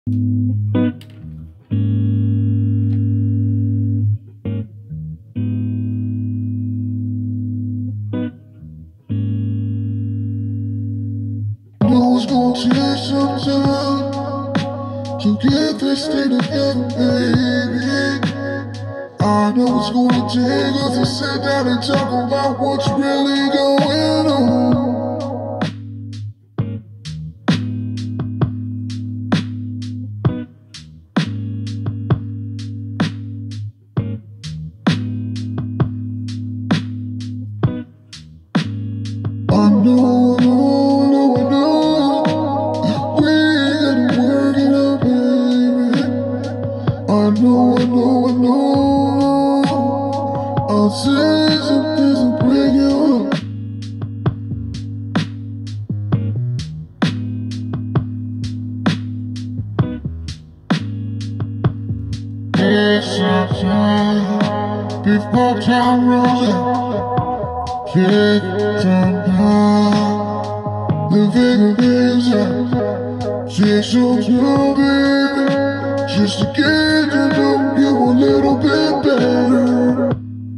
Know it's gonna take some time to get this thing together, baby. I know it's gonna take us to sit down and talk about what's really going on. I know, we gotta work it out, baby. I know, I'll say some things and break it up. It's some time before time rolls out. Take some time, the figure out. Take some time, baby, just to get to know you a little bit better.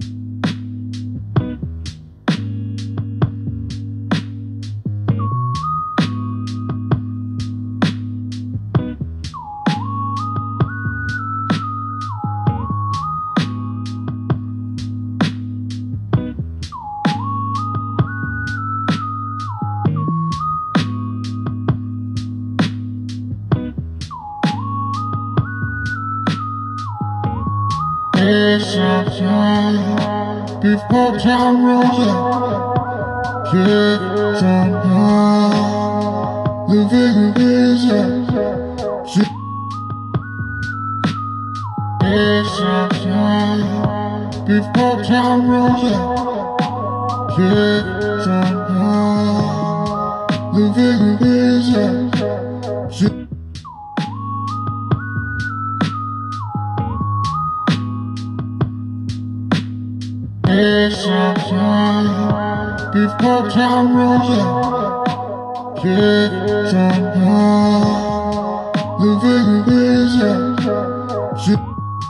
Take some time before time rolls out. Take some time, the figure out. Take some time before time rolls out. Take some time, the figure out. Take some time before time rolls out. Take some time, the figure out.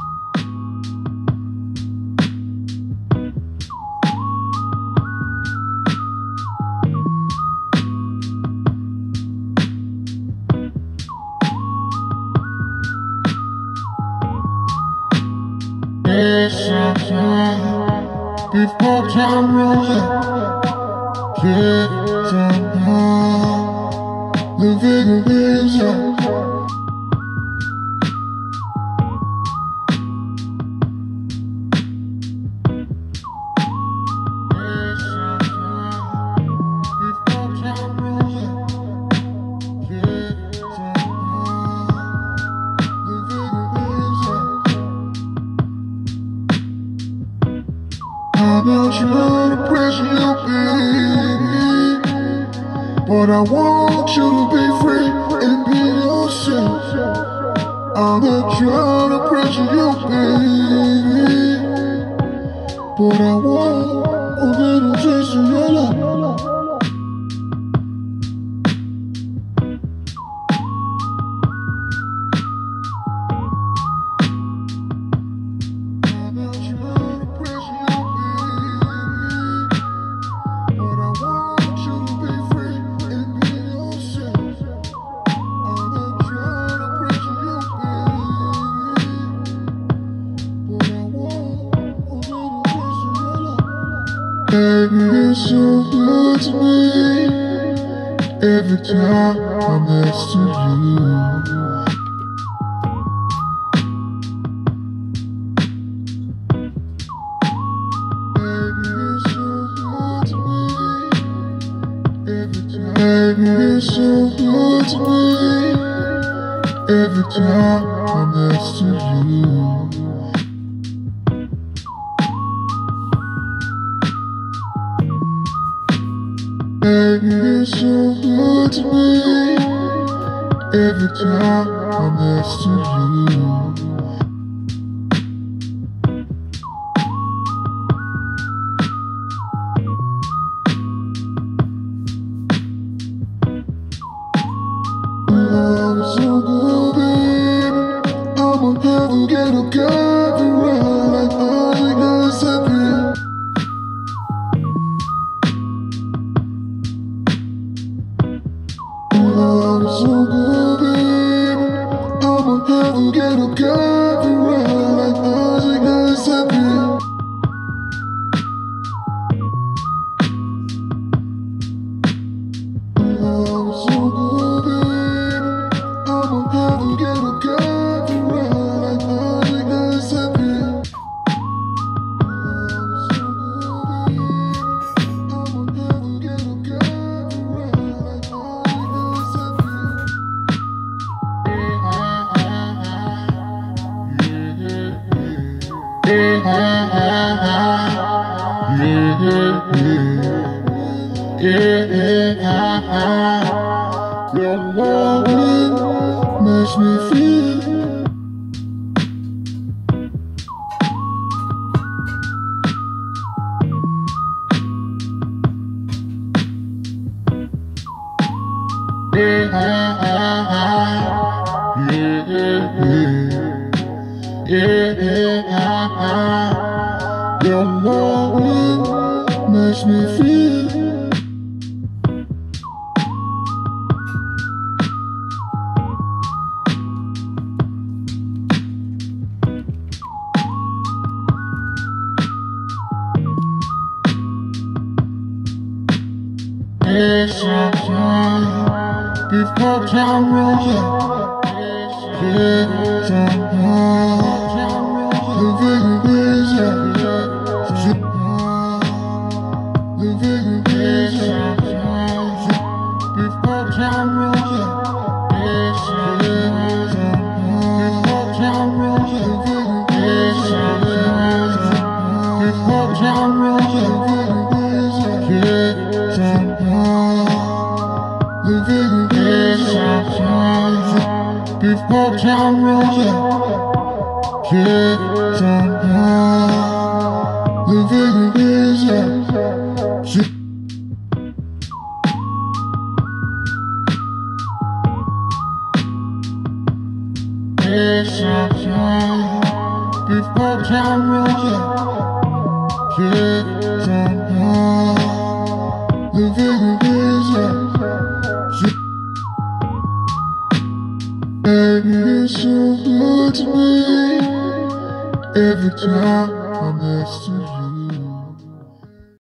Take some time before time rolls out. Take some time, the figure out. I'm not trying to pressure you, baby, but I want you to be free and be yourself. I'm not trying to pressure you, baby, but I want a little taste of your love. Baby, it's so good to me every time I'm next to you. Baby, it's so good to me every time I'm next to you. Baby, it's so good to me every time I'm next to you. Love is so good, baby. to get a gun around like all you guys have been. Love is so good, baby. I'ma have to get a gun around like all you guys have been. Love is so good, baby. I'ma have to get a gun around like all you guys have been. Love is so good, baby. I'ma have to get a gun around like all you guys have been. Your love makes me feel. Your love makes me feel. It's sometimes before time runs out. It's sometimes the victory is out. The victory is sometimes before time runs out. It's sometimes before time runs out. The victory is sometimes before time runs out. The victory is sometimes before time runs out. Somehow the victory is out. Sometimes before time runs out. Somehow the victory is out. And it's so good to me every time I'm next to you.